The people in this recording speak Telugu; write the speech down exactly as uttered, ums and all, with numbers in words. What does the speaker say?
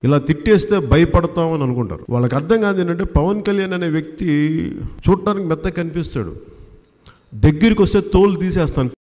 ఇలా తిట్టేస్తే భయపడతామని అనుకుంటారు. వాళ్ళకి అర్థం కాదు ఏంటంటే పవన్ కళ్యాణ్ అనే వ్యక్తి చూడటానికి మెత్తగా కనిపిస్తాడు, దగ్గరికి వస్తే తోలు తీసేస్తాను.